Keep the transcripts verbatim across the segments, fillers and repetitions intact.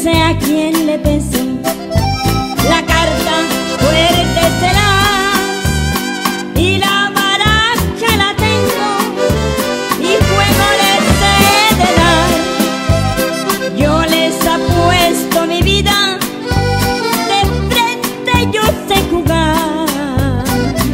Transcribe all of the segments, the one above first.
sé a quién le pensé. La carta fuerte serás y la baraja la tengo y juego les he de dar. Yo les apuesto mi vida, de frente yo sé jugar.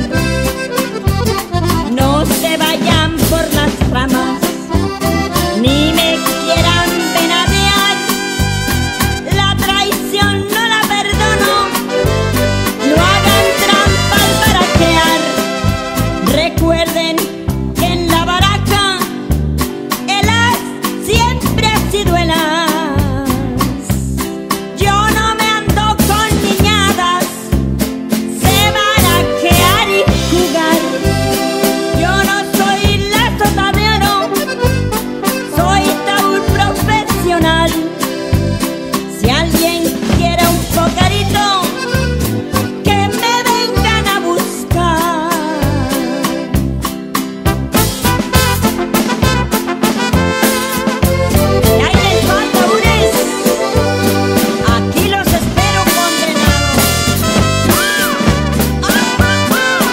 No se vayan por las ramas ni me quieran venadear. La traición no la perdono, no hagan trampa al barajear. Recuerden que en la baraja el as siempre ha sido el as. Yo no me ando con niñadas, sé barajear y jugar. Yo no soy la sota de oro, soy taur profesional. Si alguien quiere un pocarito, que me vengan a buscar. Y ahí les va, taures, aquí los espero condenados. ¡Ah! ¡Ah,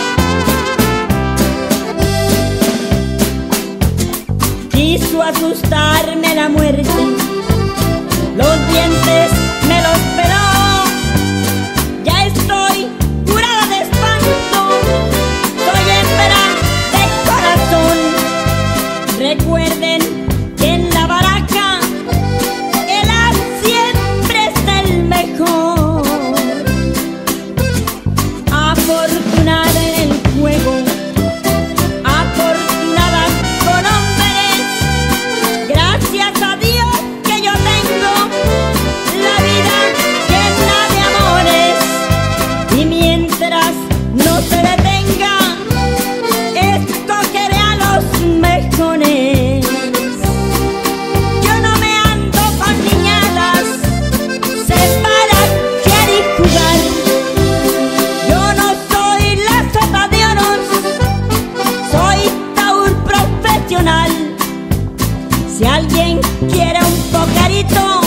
ah, ah! Quiso asustarme la muerte, los dientes me los peló. Ya estoy curada de espanto, soy hembra de corazón. Recuerden que en la baraja el as siempre es el mejor. Afortunada en el juego, afortunada con hombres. Gracias a Dios que yo tengo la vida llena de amores. Y mientras no se detenga, escogeré a los mejores. Yo no me ando con niñadas, sé barajear y jugar. Yo no soy la sota de oros, soy taur profesional. Si alguien quiere un pocarito,